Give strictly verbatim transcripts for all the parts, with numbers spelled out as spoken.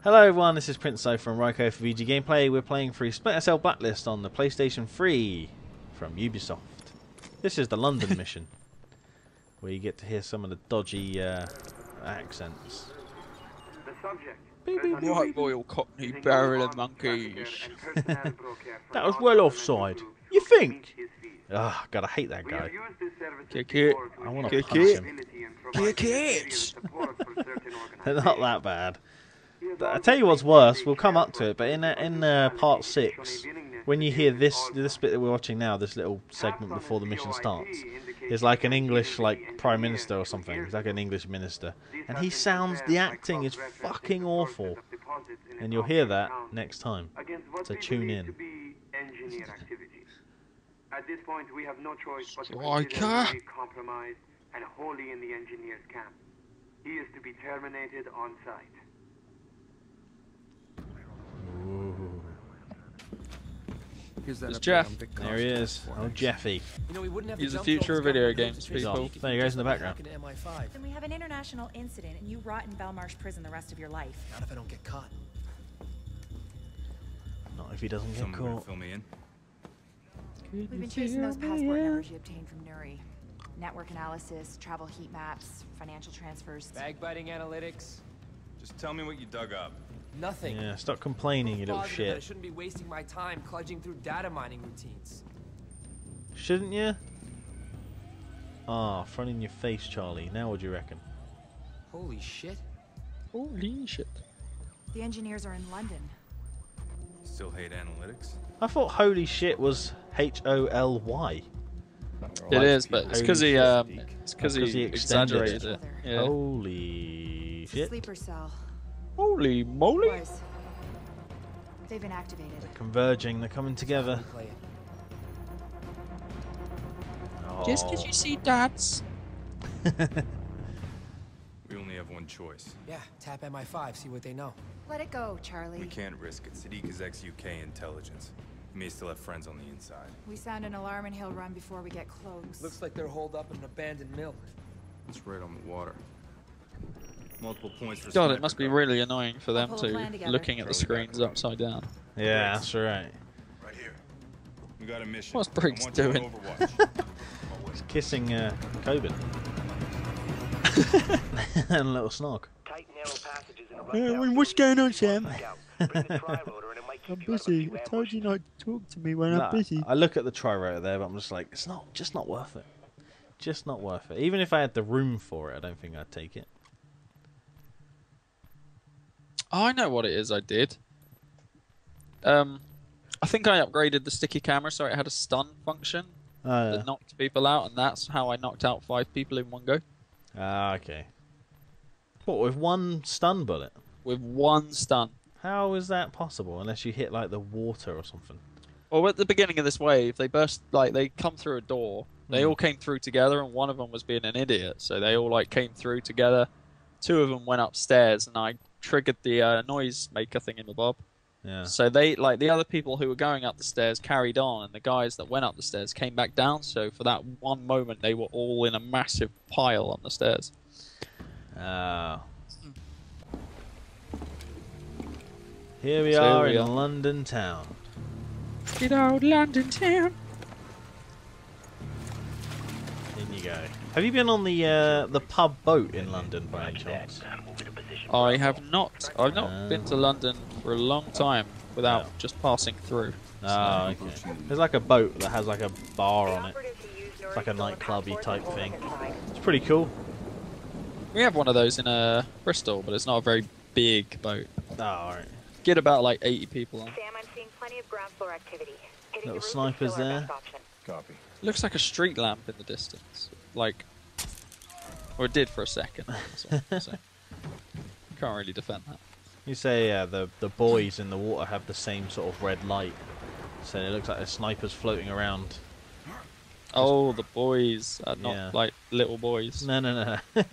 Hello everyone, this is Princescyther and Raiko for VGgameplay. We're playing through Splinter Blacklist on the PlayStation three from Ubisoft. This is the London mission, where you get to hear some of the dodgy uh, accents. White Royal Cockney barrel of monkeys. That was well offside. You think? Ugh, God, I hate that guy. Kick it. I want to Kick punch it. him. Kick it. They're not that bad. I tell you what's worse. We'll come up to it, but in uh, in uh, part six, when you hear this this bit that we're watching now, this little segment before the mission starts, is like an English like prime minister or something. He's like an English minister, and he sounds. The acting is fucking awful, and you'll hear that next time. So tune in. At this point, we have no choice but to Striker. consider Louis compromised and wholly in the engineer's camp. He is to be terminated on sight. There's Jeff. There he is. Oh, Jeffy. You know, we wouldn't have He's to the jump future those of video government games, registration people. tickets There he goes in the back background. into M I five. Then we have an international incident and you rot in Belmarsh prison the rest of your life. Not if I don't get caught. Not if he doesn't get Someone gonna caught. fill me in. We've been tracing those passport numbers you obtained from Nuri. Network analysis, travel heat maps, financial transfers. Bag-biting analytics. Just tell me what you dug up. Nothing. Yeah, stop complaining, you little Positive that I shit. shouldn't be wasting my time cludging through data mining routines. Shouldn't you? Ah, front in your face, Charlie. Now what do you reckon? Holy shit. Holy shit. The engineers are in London. Still hate analytics? I thought holy shit was H O L Y. It is, but it's because he um, it's because Because he, he extended exaggerated it. it. Yeah. Holy It's a shit. sleeper cell. Holy moly! Boys. They've been activated. Converging, they're coming together. Play it. Oh. Just because you see dads. We only have one choice. Yeah, tap M I five, see what they know. Let it go, We Charlie. can't risk it. Sadiq's ex-U K intelligence. He may still have friends on the inside. We sound an alarm and he'll run before we get close. Looks like they're holed up in an abandoned mill. It's right on the water. Multiple points for God, sniper it must be cover. really annoying for them Pull a to plan together. looking at the screens upside down. Yeah, that's right. Right here. We got a mission. What's Briggs I want you on doing? Overwatch. He's kissing uh, Coben. And a little snog. Tight, narrow passages in a Yeah, rundown what's building. going on, Sam? Bring the tri-loader and it might keep you out of a few ambushes. not to talk to me when Nah, I look at the tri-rotor there, but I'm just like, it's not, just not worth it. Just not worth it. Even if I had the room for it, I don't think I'd take it. Oh, I know what it is I did. Um, I think I upgraded the sticky camera so it had a stun function Oh, yeah. that knocked people out, and that's how I knocked out five people in one go. Ah, okay. What, with one stun bullet? With one stun. How is that possible? Unless you hit, like, the water or something. Well, at the beginning of this wave, they burst, like, they come through a door. They Hmm. all came through together, and one of them was being an idiot. So they all, like, came through together. Two of them went upstairs, and I triggered the uh, noise maker thingamabob. Yeah. So they, like, the other people who were going up the stairs carried on, and the guys that went up the stairs came back down. So for that one moment, they were all in a massive pile on the stairs. Ah. Here we So are we in are. London town. Good old London town. In you go. Have you been on the uh, the pub boat in London by any chance? I have not. I've not Ah. been to London for a long time without Yeah. just passing through. Oh, okay. There's like a boat that has like a bar on it. It's like a nightclubby type thing. It's pretty cool. We have one of those in uh, Bristol, but it's not a very big boat. Oh, alright. Get about like eighty people on. Sam, I'm seeing plenty of ground floor activity. Hitting Little the roof is snipers still our there. best option. Copy. Looks like a street lamp in the distance, like, or it did for a second. So, so. Can't really defend that. You say uh, the the boys in the water have the same sort of red light, so it looks like there's snipers floating around. Oh, the boys are not Yeah. like little boys. No, no, no. no.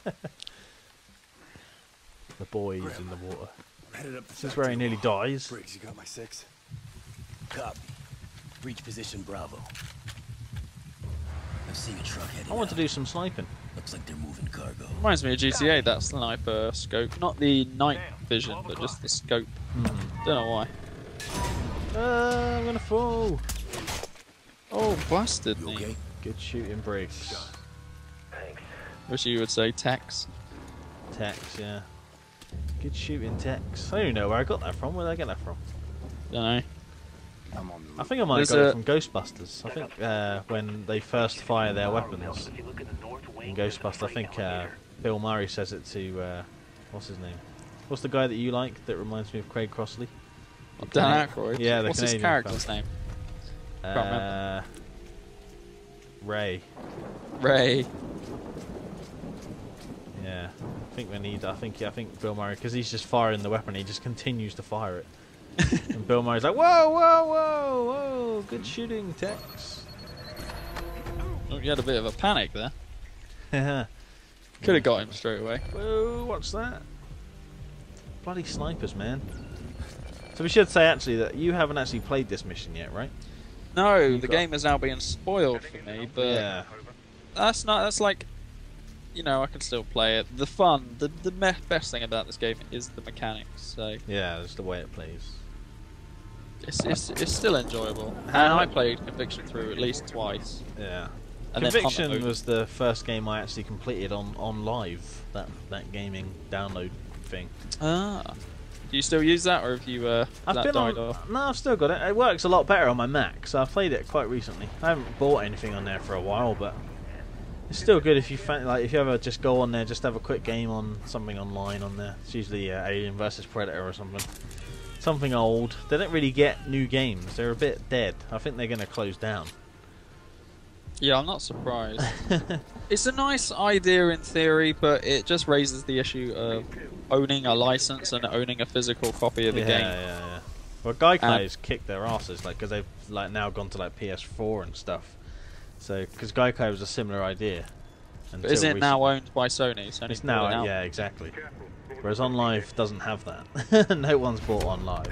The boys in the water. Headed up the This is where he nearly dies. Briggs, you got my six? Copy. Reach position Bravo. I see a truck heading I want out. to do some sniping. Looks like they're moving cargo. Reminds me of G T A, that sniper scope. Not the night vision, but just the scope. Mm. Don't know why. Uh, I'm gonna fall. Oh, blasted You me. okay? Good shooting, Briggs. Wish you would say Tex. Tex, yeah. Good shooting, Tex. I don't even know where I got that from. Where did I get that from? Don't know. I'm on the I think I might have There's got a- it from Ghostbusters. I think uh, when they first fire their weapons in Ghostbusters, I think uh, Bill Murray says it to uh, what's his name? What's the guy that you like that reminds me of Craig Crossley? Dan Aykroyd. Yeah, the What's Canadian his character's fella. name? Uh, remember. Ray. Ray. Yeah, I think we need. I think I think Bill Murray, because he's just firing the weapon, he just continues to fire it. And Bill Murray's like, whoa, whoa, whoa, whoa, good shooting, Tex. Oh, you had a bit of a panic there. Whoa, Could have got him straight away. what's that? Bloody snipers, man. So we should say actually that you haven't actually played this mission yet, right? No, You've the got- game is now being spoiled for me, but Yeah. that's not. That's like, you know, I can still play it. The fun, the the me best thing about this game is the mechanics. So Yeah, that's the way it plays. it's it's, it's still enjoyable. And How- I played Conviction through at least twice. Yeah. And then Hunter Conviction Mode. was the first game I actually completed on, on live, that that gaming download thing. Ah. Do you still use that, or have you uh, I've that been died on. off? No, I've still got it. It works a lot better on my Mac, so I've played it quite recently. I haven't bought anything on there for a while, but it's still good if you fan, like if you ever just go on there, just have a quick game on something online on there. It's usually uh, Alien versus Predator or something. Something old. They don't really get new games. They're a bit dead. I think they're going to close down. Yeah, I'm not surprised. It's a nice idea in theory, but it just raises the issue of owning a license and owning a physical copy of the yeah, game. yeah, yeah. Well, Gaikai's Um, kicked their asses, like, because they've like now gone to like P S four and stuff. So, because Gaikai was a similar idea. But is until it now recently. owned by Sony? Sony It's bought it now, out. yeah, exactly. Whereas OnLive doesn't have that. No one's bought OnLive.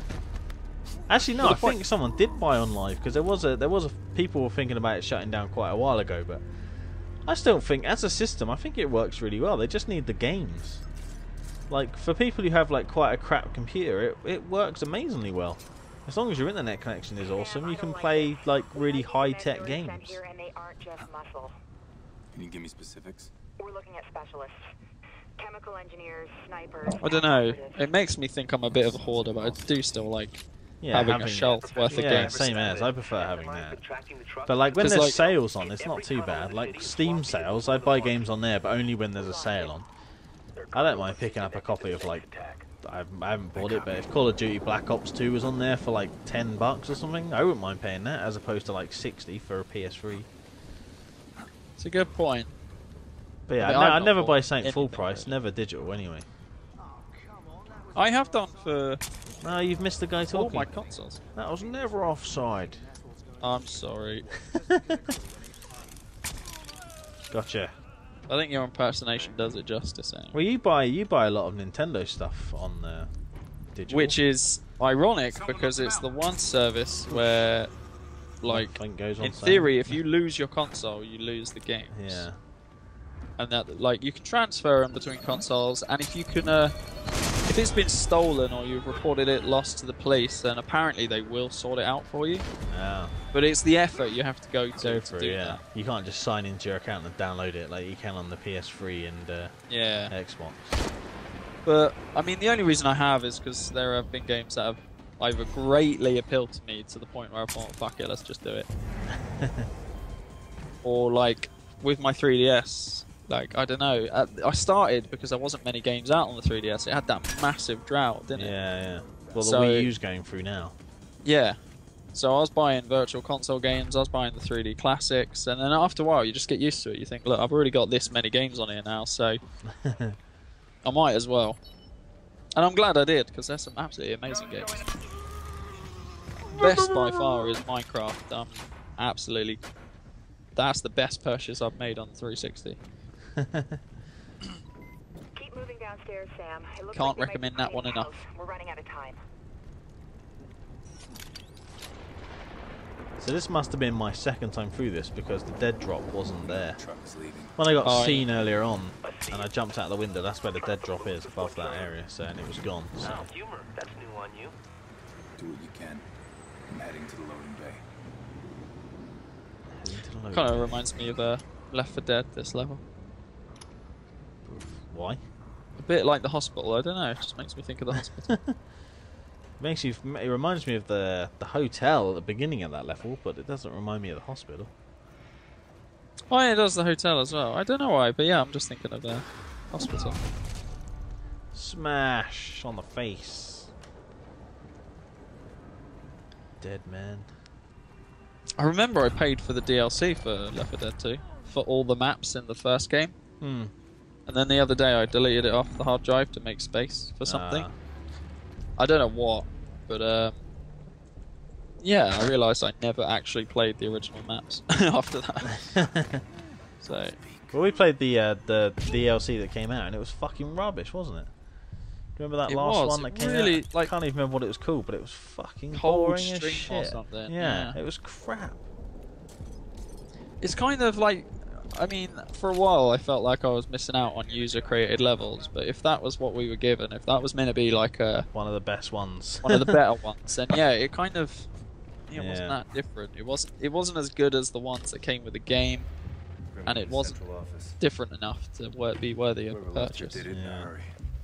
Actually, no, Well, I the point- think someone did buy OnLive because there was a there was a people were thinking about it shutting down quite a while ago. But I still think, as a system, I think it works really well. They just need the games. Like for people who have like quite a crap computer, it it works amazingly well. As long as your internet connection is awesome, you can play like really high tech games. And they aren't just muscle. Can you give me specifics? We're looking at specialists. Chemical engineers, snipers. I don't know. operatives. It makes me think I'm a bit of a hoarder, but I do still like Yeah, having, a shelf worth of yeah, games. same as. I prefer having that. But like when 'Cause, there's like- sales on, it's not too bad. Like Steam sales, I buy games on there, but only when there's a sale on. I don't mind picking up a copy of like I I haven't bought it, but if Call of Duty Black Ops two was on there for like ten bucks or something, I wouldn't mind paying that as opposed to like sixty for a P S three. It's a good point. But yeah, I mean, no, I've I not never bought buy something full anything price, really. never digital anyway. I have done for No, you've missed the guy all talking. my consoles. That was never offside. I'm sorry. Gotcha. I think your impersonation does it justice. Anyway. Well, you buy you buy a lot of Nintendo stuff on uh, digital. Which is ironic because it's the one service where, like, Nothing goes on in sale. theory, if you lose your console, you lose the games. Yeah. And that, like, you can transfer them between consoles, and if you can, uh, if it's been stolen or you've reported it lost to the police, then apparently they will sort it out for you. Yeah. But it's the effort you have to go to Go to for it, do yeah. that. You can't just sign into your account and download it like you can on the P S three and uh, Yeah. Xbox. But, I mean, the only reason I have is because there have been games that have either greatly appealed to me to the point where I thought, fuck it, let's just do it. Or, like, with my three D S, like, I don't know. I I started because there wasn't many games out on the three D S. It had that massive drought, didn't it? Yeah, yeah. Well, the So- Wii U's going through now. Yeah. So I was buying virtual console games, I was buying the three D classics, and then after a while you just get used to it. You think, look, I've already got this many games on here now, so I might as well. And I'm glad I did, because there's some absolutely amazing games. Best by far is Minecraft. Um, absolutely, that's the best purchase I've made on the three sixty. Keep moving downstairs, Sam. It looks Can't like they might recommend be that one finding enough. house. We're running out of time. So this must have been my second time through this because the dead drop wasn't there. Truck's leaving. When I got Oh, seen earlier on and I jumped out the window, that's where the dead drop is, above that area, so and it was gone. So. Humor, that's new on you. Do what you can. I'm heading to the loading bay. Heading to the loading Kind of bay. reminds me of uh, Left four Dead, this level. Why? A bit like the hospital, I don't know, it just makes me think of the hospital. Makes you. It reminds me of the the hotel at the beginning of that level, but it doesn't remind me of the hospital. Oh yeah, it does the hotel as well. I don't know why, but yeah, I'm just thinking of the hospital. Smash on the face. Dead man. I remember I paid for the D L C for Left four Dead two, for all the maps in the first game. Hmm. And then the other day I deleted it off the hard drive to make space for something. Ah. I don't know what, but um, yeah, I realised I never actually played the original maps after that. So, Well, we played the uh, the D L C that came out, and it was fucking rubbish, wasn't it? Do you remember that It last was, one that it came really, out? I like, can't even remember what it was called, but it was fucking Cold boring as Stream or shit. something, Yeah, yeah. it was crap. it's kind of like, I mean, for a while I felt like I was missing out on user-created levels, but if that was what we were given, if that was meant to be like a One of the best ones. one of the better ones, then yeah, it kind of, yeah, it Yeah. wasn't that different. It wasn't, it wasn't as good as the ones that came with the game, Bring and me it to the wasn't central office. different enough to wor be worthy of Whoever left you purchase. did it in Yeah. a hurry.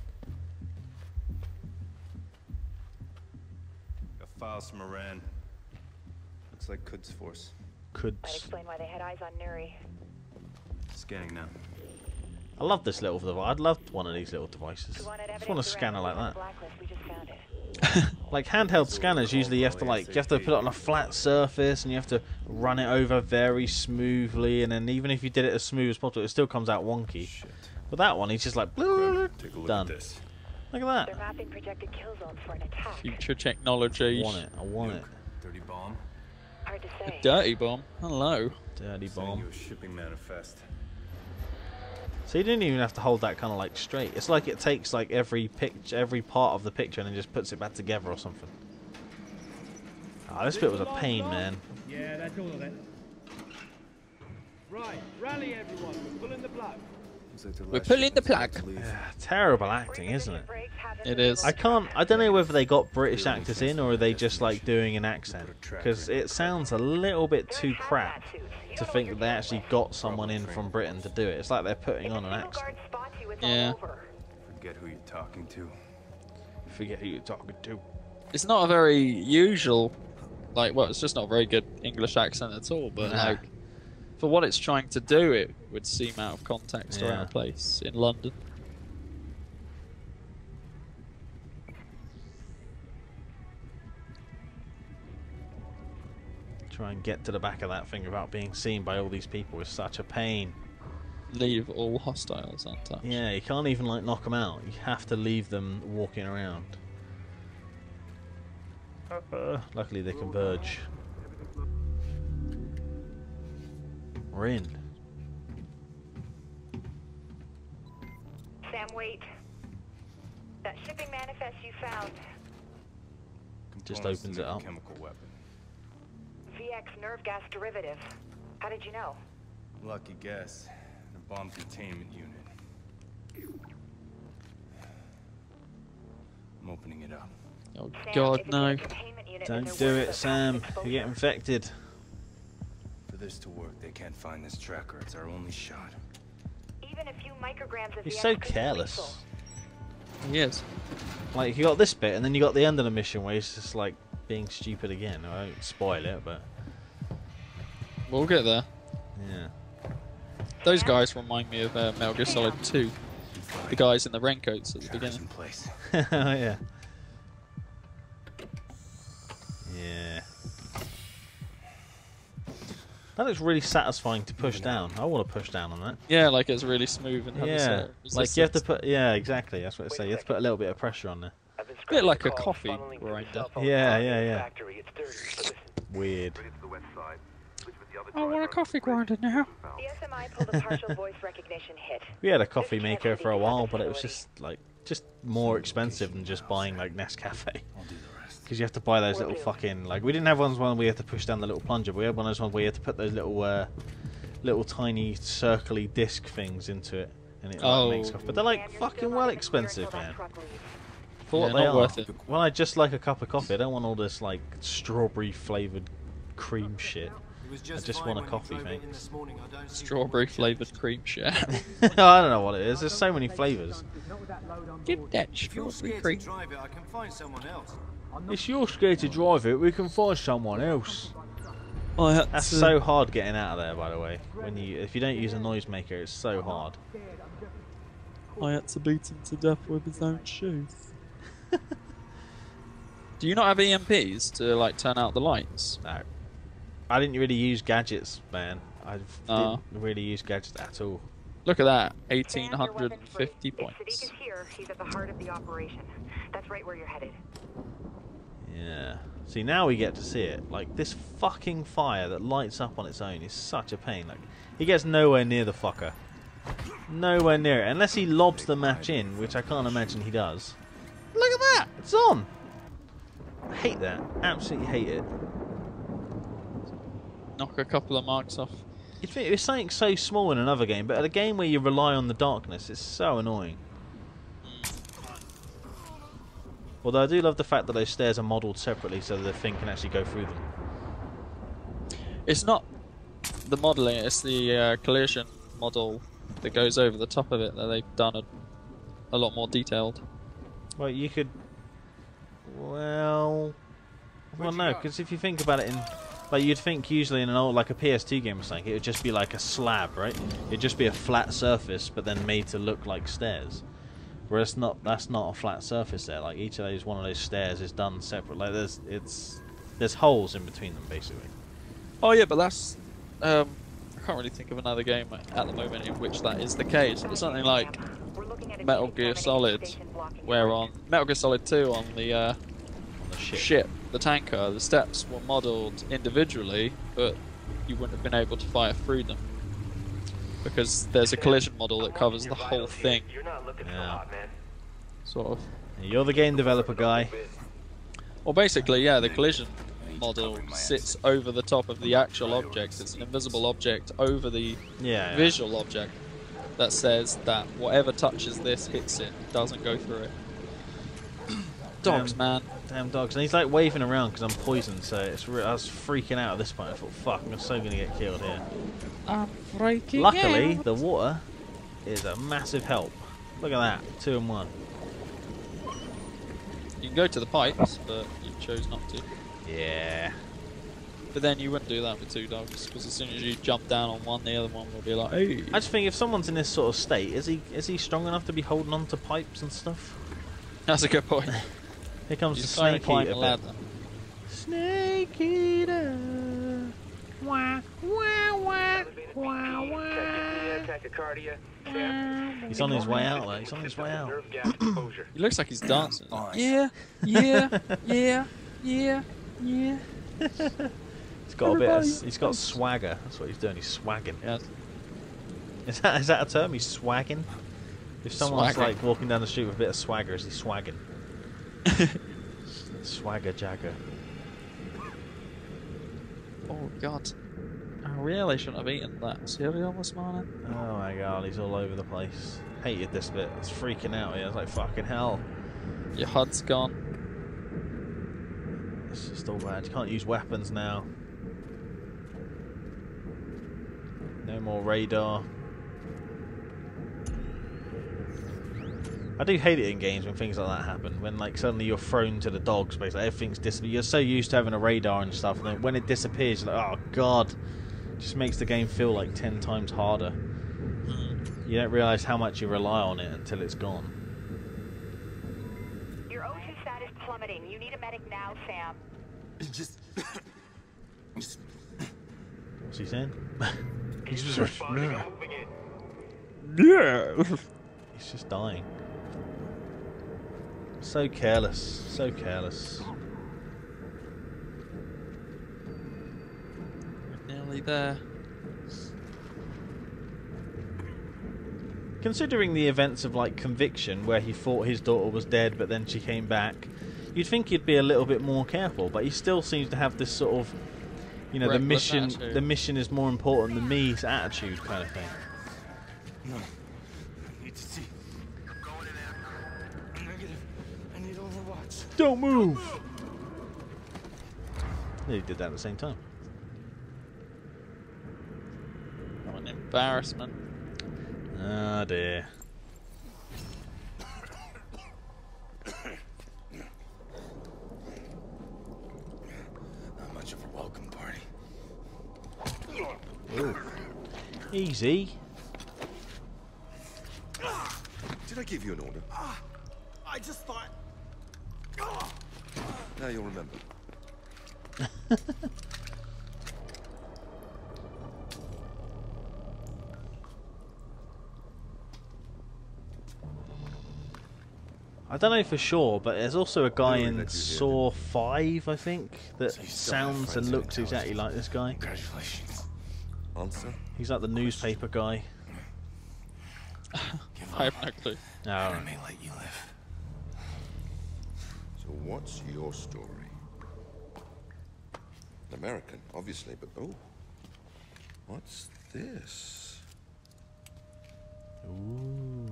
Got files from Iran. Looks like Quds Force. Could. Might explain why they had eyes on Nuri. Scanning now. I love this little device. I'd love one of these little devices. We wanted I just want a evidence scanner like around the that. Blacklist. We just found it. Like handheld scanners, usually you have to like you have to put it on a flat surface and you have to run it over very smoothly, and then even if you did it as smooth as possible, it still comes out wonky. Shit. But that one, he's just like Take a look done. at this. Look at They're that. mapping projected kill zones for an attack. Future I technology. want it. I want it. Dirty bomb. Hard to say. Dirty bomb. Hello. Dirty Sending bomb. you a shipping manifest. So you didn't even have to hold that kind of like straight. It's like it takes like every picture, every part of the picture, and then just puts it back together or something. Ah, this bit was a pain, man. Yeah, that's all of it. Right, rally everyone. We're pulling the plug. Looks like the We're last pulling the shipment's about plug. to leave. Terrible acting, isn't it? It is. I can't. I don't know whether they got British actors in or are they just like doing an accent, because it sounds a little bit too crap to think that they actually got someone in from Britain to do it. It's like they're putting on an accent. Yeah. Forget who you're talking to. Forget who you're talking to. It's not a very usual, like, well, it's just not a very good English accent at all, but Nah. like, for what it's trying to do, it would seem out of context or out Yeah. of place in London. Try and get to the back of that thing without being seen by all these people is such a pain. Leave all hostiles untouched. Yeah, you can't even like knock them out. You have to leave them walking around. Uh, luckily they converge. We're in. Sam, wait. That shipping manifest you found. Just Components opens to it make a up. Chemical weapon. V X nerve gas derivative. How did you know? Lucky guess. The bomb containment unit. I'm opening it up. Oh Sam, God, if it's no! in a containment unit, then Don't they're do worth it, the Sam. passive You get exposure. infected. For this to work, they can't find this tracker. It's our only shot. Even a few micrograms of He's V X so could be careless. lethal. He is. Like, you got this bit, and then you got the end of the mission where he's just like being stupid again. I won't spoil it, but We'll get there. yeah. Those guys remind me of uh, Metal Gear Solid two. The guys in the raincoats at the Tracker's beginning. in place. Oh yeah. Yeah. That looks really satisfying to push down. I want to push down on that. Yeah, like it's really smooth and has Yeah. uh, Like you have to resistance. put. Yeah, exactly. That's what I say. You have to put a little bit of pressure on there. A bit like a coffee grinder. Yeah, yeah, yeah. Weird. I want a coffee grinder now. The S M I pulled a partial voice recognition hit. We had a coffee maker for a while, but it was just like just more expensive than just buying like Nescafe. I'll do the rest. Because you have to buy those little fucking, like, we didn't have ones where we had to push down the little plunger, but we had one of those ones where you had to put those little, uh, little tiny circly disc things into it, and it like, Oh. makes stuff. But they're like fucking well expensive, man. For what Yeah, they not are. worth it. Well, I just like a cup of coffee. I don't want all this like strawberry flavoured cream shit. I just want a coffee, mate. Strawberry flavoured cream shit. I don't know what it is. There's so many flavours. Give that strawberry cream. If you're scared to drive it, we can find someone else. I had That's to- so hard getting out of there, by the way. When you, if you don't use a noisemaker, it's so hard. I had to beat him to death with his own shoes. Do you not have E M Ps to like turn out the lights? No, I didn't really use gadgets, man. I Oh. didn't really use gadgets at all. Look at that, eighteen fifty If points. Sadiq is here, he's at the heart of the operation. That's right where you're headed. Yeah. See, now we get to see it. Like, this fucking fire that lights up on its own is such a pain. Like, he gets nowhere near the fucker. Nowhere near it. Unless he lobs the match in, which I can't imagine he does. Look at that! It's on! I hate that. Absolutely hate it. Knock a couple of marks off. You'd think it's something so small in another game, but at a game where you rely on the darkness, it's so annoying. Although I do love the fact that those stairs are modelled separately so that the thing can actually go through them. It's not the modelling, it's the uh, collision model that goes over the top of it that they've done a, a lot more detailed. Well, you could... Well... Well, no, because if you think about it in... Like, you'd think usually in an old, like a P S two game or something, it would just be like a slab, right? It'd just be a flat surface, but then made to look like stairs. Whereas not, that's not a flat surface there. Like, each of those, one of those stairs is done separate. Like, there's, it's... There's holes in between them, basically. Oh yeah, but that's... Um, I can't really think of another game at the moment in which that is the case. But something like Metal Gear Solid, where on Metal Gear Solid two on the, uh, On the ship. ship, the tanker, the steps were modelled individually, but you wouldn't have been able to fire through them. Because there's a collision model that covers the whole thing. Yeah. Sort of. You're the game developer guy. Well, basically, yeah, the collision model sits over the top of the actual object. It's an invisible object over the Yeah, yeah. visual object that says that whatever touches this hits it, doesn't go through it. Dogs, Damn. man. Damn dogs. And he's like waving around because I'm poisoned, so it's re I was freaking out at this point. I thought, fuck, I'm so going to get killed here. I'm freaking Luckily, out. the water is a massive help. Look at that, two and one. You can go to the pipes, but you chose not to. Yeah. But then you wouldn't do that with two dogs, because as soon as you jump down on one, the other one will be like, hey. I just think if someone's in this sort of state, is he is he strong enough to be holding on to pipes and stuff? That's a good point. Here comes You the trying to snake climb eater a bit. ladder. Snake eater. Wah, wah, wah, wah, wah. He's on his way out, though. He's on his way out. He looks like he's dancing. Yeah, yeah, yeah, yeah, yeah. He's got a bit. Of, he's got swagger. That's what he's doing. He's swagging. Yeah. Is that is that a term? He's swagging. If someone's Swagging. like walking down the street with a bit of swagger, is he swagging? Swagger jagger. Oh god. I really shouldn't have eaten that cereal this morning. Oh my god, he's all over the place. Hated this bit. It's freaking out here. It's like fucking hell. Your H U D's gone. It's just all bad. You can't use weapons now. No more radar. I do hate it in games when things like that happen. When like suddenly you're thrown to the dogs, basically everything's disappeared. You're so used to having a radar and stuff, and then when it disappears, you're like, oh god, it just makes the game feel like ten times harder. Mm. You don't realise how much you rely on it until it's gone. Your O two status plummeting. You need a medic now, Sam. Just, just What's he saying? He's just Yeah. He's just dying. So careless, so careless. We're nearly there. Considering the events of like Conviction, where he thought his daughter was dead but then she came back, you'd think he'd be a little bit more careful, but he still seems to have this sort of, you know, the Reckless mission. attitude. The mission is more important than me's attitude kind of thing. No. I need to see. I'm going in there. Negative. I need overwatch. Don't move. He did that at the same time. What an embarrassment. Ah dear. Not much of a welcome party. Ooh. Easy. Did I give you an order? I just thought. Now you'll remember. I don't know for sure, but there's also a guy Really in let you hear Saw five, I think, that So you still have sounds friends and in looks exactly like this guy. Congratulations. Answer? He's like the newspaper guy. Give I up. have no clue. Oh, I may let you live. So what's your story? American, obviously, but oh. What's this? ooh.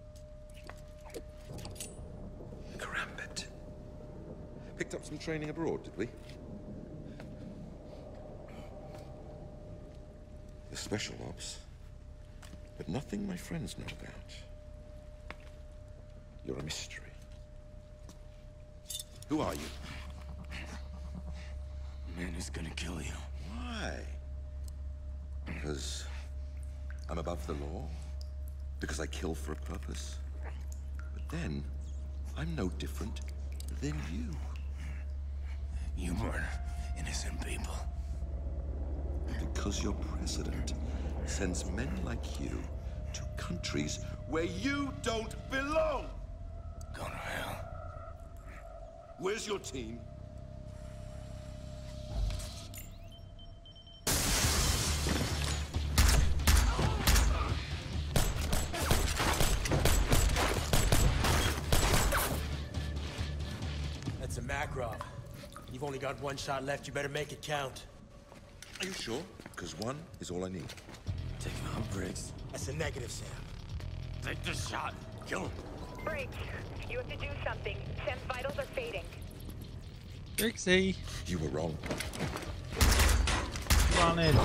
Karambit. Picked up some training abroad, did we? The special ops. But nothing my friends know about. You're a mystery. Who are you? Man who's gonna kill you. Why? Because I'm above the law? Because I kill for a purpose? But then, I'm no different than you. You murder innocent people. Because your president sends men like you to countries where you don't belong. Go to hell. Where's your team? That's a Makarov. You've only got one shot left. You better make it count. Are you sure? Because one is all I need. Take him out, Briggs. That's a negative, Sam. Take this shot. Kill him. Briggs, you have to do something. Sam's vitals are fading. Brixie. You were wrong. Run in.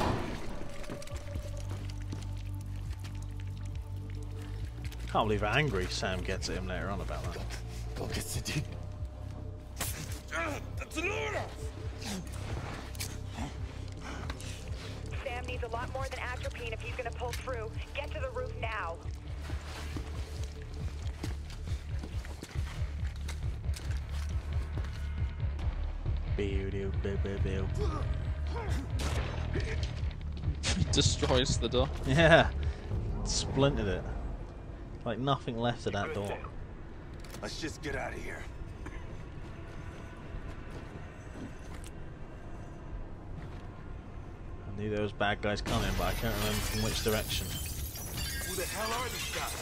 Can't believe how angry Sam gets at him later on about that. Go get Sadiq. That's an order! Sam needs a lot more than atropine if he's gonna pull through. Get to the roof now. Destroys the door. Yeah. Splintered it. Like nothing left of that door. Let's just get out of here. I knew there was bad guys coming, but I can't remember from which direction. Who the hell are these guys?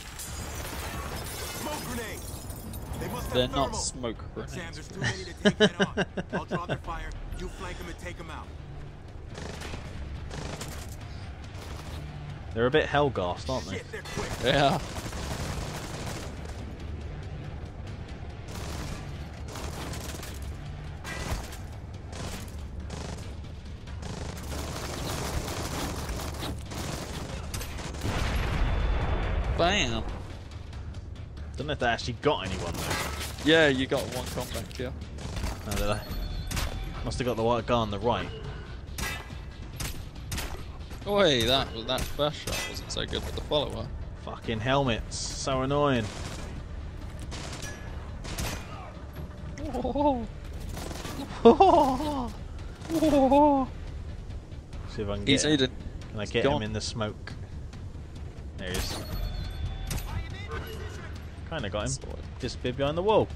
Smoke grenades! They must have They're thermal. not smoke Sam, grenades. there's too many to take head on. I'll draw their fire. You flank them and take them out. They're a bit Hellgast, aren't they? Shit, they're quick. Yeah. Bam. Don't know if they actually got anyone though. Yeah, you got one combat kill. Oh, did I? Must have got the white guy on the right. Oh, hey, that was that first shot wasn't so good with the follower. Fucking helmets, so annoying. Oh. See if I can He's get him. eating. Can I He's get gone. him in the smoke? There he is. Kinda got him. Disappeared behind the wall.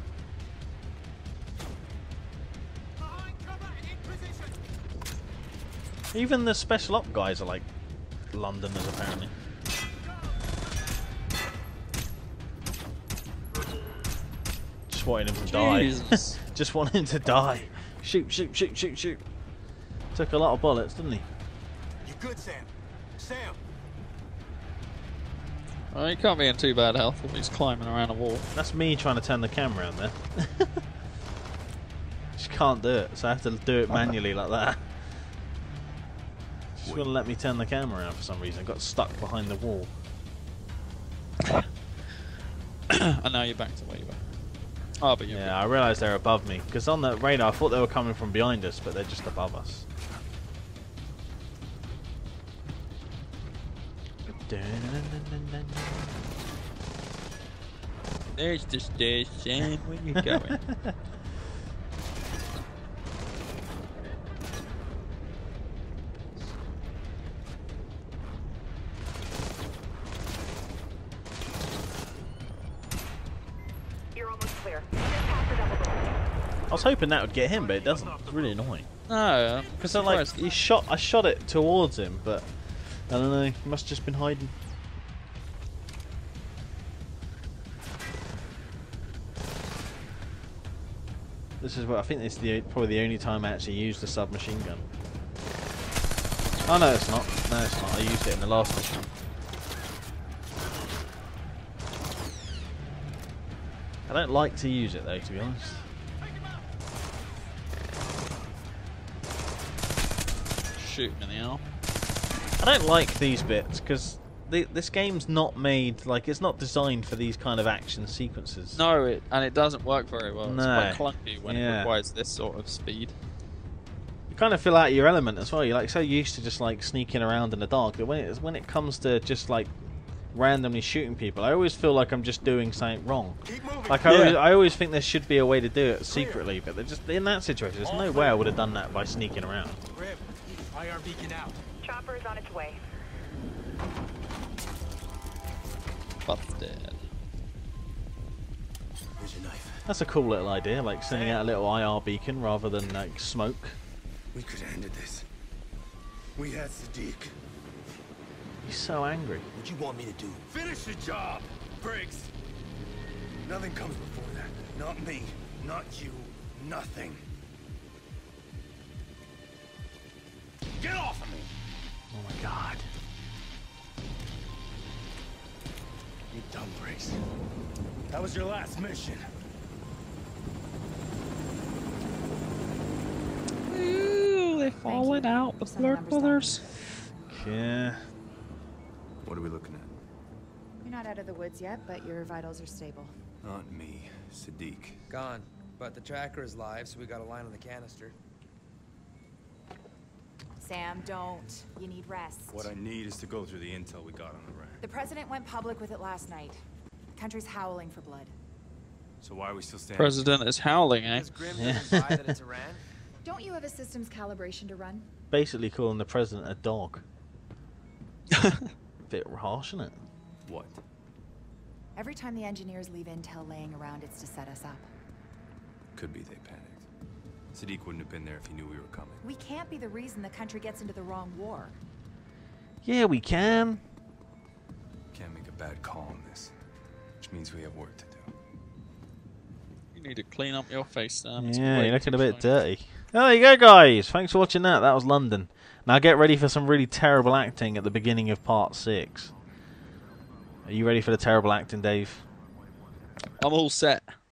Even the special op guys are like Londoners apparently. just wanted him to Jesus. die. Just wanted him to die. Shoot, shoot, shoot, shoot, shoot. Took a lot of bullets, didn't he? You good, Sam? Sam! Well, he can't be in too bad health if he's climbing around a wall. That's me trying to turn the camera around there. Just can't do it, so I have to do it manually like that. Just wouldn't let me turn the camera around for some reason. I got stuck behind the wall. And now you're back to where you were. Oh, but you're Yeah, I realised they're above me. Because on the radar, I thought they were coming from behind us, but they're just above us. There's the station. Where you going? You're almost clear. Just past the double door. I was hoping that would get him, but it doesn't. It's really annoying. No, because I like he shot. I shot it towards him, but I don't know. He must have just been hiding. This is what I think. This is the probably the only time I actually used the submachine gun. Oh no, it's not. No, it's not. I used it in the last mission. I don't like to use it though, to be honest. Shoot him in the arm. I don't like these bits because this game's not made like it's not designed for these kind of action sequences. No, it and it doesn't work very well. No. It's quite clunky when Yeah. it requires this sort of speed. You kind of feel out of your element as well. You're like so used to just like sneaking around in the dark that when it when it comes to just like randomly shooting people, I always feel like I'm just doing something wrong. Like I, Yeah. always, I always think there should be a way to do it secretly, but they're just in that situation. There's no way I would have done that by sneaking around. Rip, I R beacon out. Chopper is on its way. Busted. Here's your knife. That's a cool little idea, like sending out a little I R beacon rather than like smoke. We could have ended this. We had Sadiq. He's so angry. What you want me to do? Finish the job, Briggs. Nothing comes before that. Not me. Not you. Nothing. Get off of me! Oh my god. You dumb Briggs. That was your last mission. Ooh, they're falling out. The Blurt Brothers. Yeah. What are we looking at? You're not out of the woods yet, but your vitals are stable. Not me, Sadiq. Gone. But the tracker is live, so we got a line on the canister. Sam, don't. You need rest. What I need is to go through the intel we got on the rack. The president went public with it last night. The country's howling for blood. So why are we still standing? President is howling, eh? Because Grim doesn't buy that it's Iran? Don't you have a systems calibration to run? Basically calling the president a dog. Bit harsh, isn't it? What? Every time the engineers leave intel laying around, it's to set us up. Could be they panicked. Sadiq wouldn't have been there if he knew we were coming. We can't be the reason the country gets into the wrong war. Yeah, we can. Can't make a bad call on this. Which means we have work to do. You need to clean up your face, Sam. It's Yeah, way you're looking too a bit shiny. dirty. Oh, there you go, guys. Thanks for watching that. That was London. Now get ready for some really terrible acting at the beginning of part six. Are you ready for the terrible acting, Dave? I'm all set.